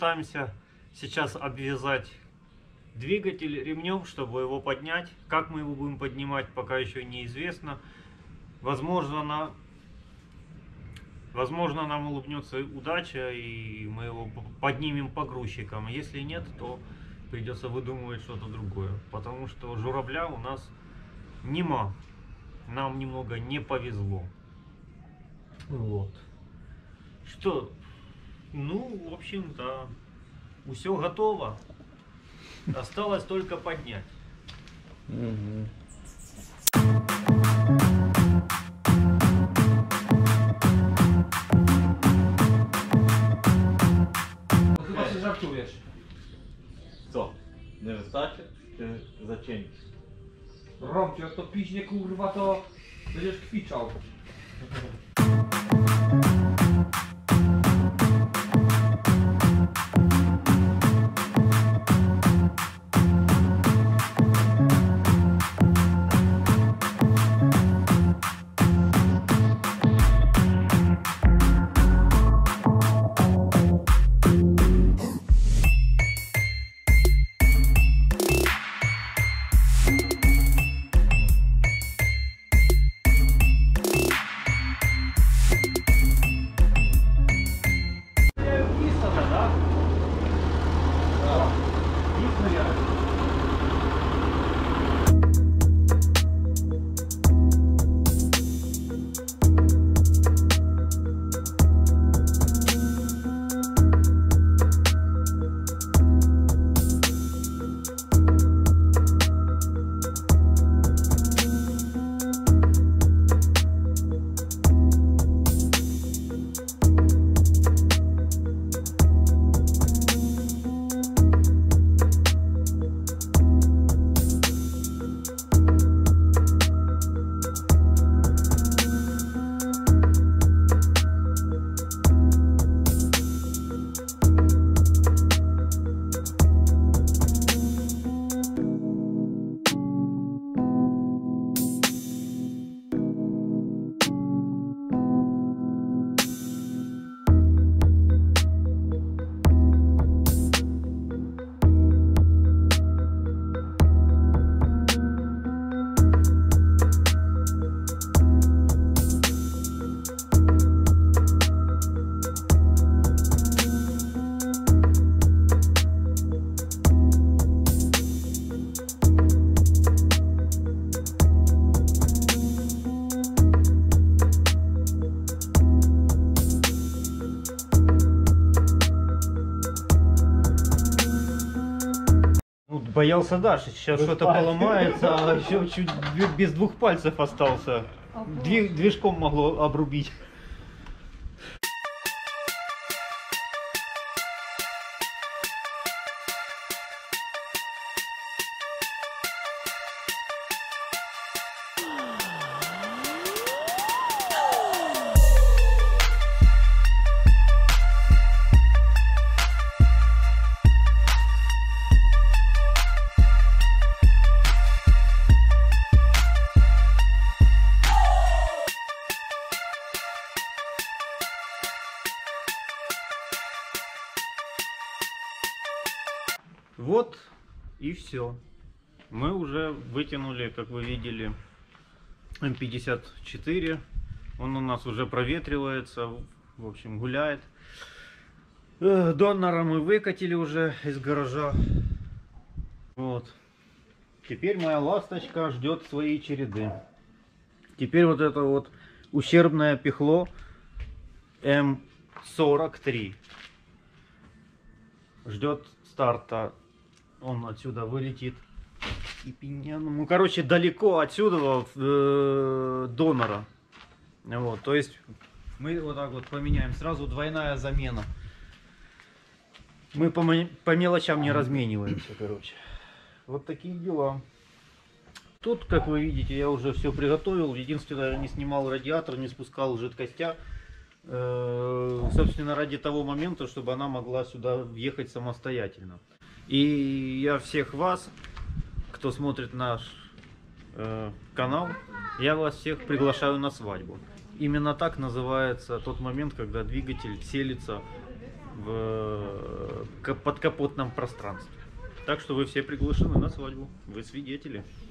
попытаемся сейчас обвязать двигатель ремнем, чтобы его поднять. Как мы его будем поднимать, пока еще неизвестно. Возможно, нам улыбнется удача, и мы его поднимем погрузчиком. Если нет, то придется выдумывать что-то другое. Потому что журавля у нас нема. Нам немного не повезло. Вот. Что? Ну, в общем-то, все готово. Осталось только поднять. Chyba się żartujesz. Co? Nie wystarczy? Czy zacięcie? Romcio, to piźnie kurwa to będziesz kwiczał. Боялся дальше, сейчас что-то поломается, а еще чуть без двух пальцев остался. Движком могло обрубить. Вот и все. Мы уже вытянули, как вы видели, М54. Он у нас уже проветривается, в общем, гуляет. Донора мы выкатили уже из гаража. Вот. Теперь моя ласточка ждет своей череды. Теперь вот это вот ущербное пихло М43 ждет старта. Он отсюда вылетит. Ну, короче, далеко отсюда донора. Вот, то есть мы вот так вот поменяем. Сразу двойная замена. Мы по мелочам не размениваемся, короче. Вот такие дела. Тут, как вы видите, я уже все приготовил. Единственное, не снимал радиатор, не спускал жидкостя. Собственно, ради того момента, чтобы она могла сюда въехать самостоятельно. И я всех вас, кто смотрит наш канал, я вас всех приглашаю на свадьбу. Именно так называется тот момент, когда двигатель селится в подкапотном пространстве. Так что вы все приглашены на свадьбу. Вы свидетели.